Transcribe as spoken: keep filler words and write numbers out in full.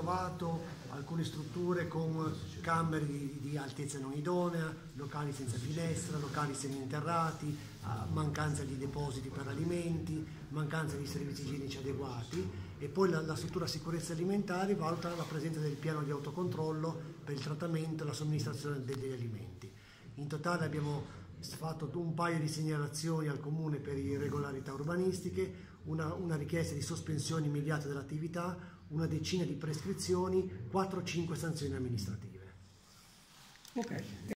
trovato alcune strutture con camere di, di altezza non idonea, locali senza finestra, locali seminterrati, mancanza di depositi per alimenti, mancanza di servizi igienici adeguati, e poi la, la struttura sicurezza alimentare valuta la presenza del piano di autocontrollo per il trattamento e la somministrazione degli alimenti. In totale abbiamo fatto un paio di segnalazioni al Comune per irregolarità urbanistiche, una, una richiesta di sospensione immediata dell'attività, una decina di prescrizioni, quattro cinque sanzioni amministrative. Ok.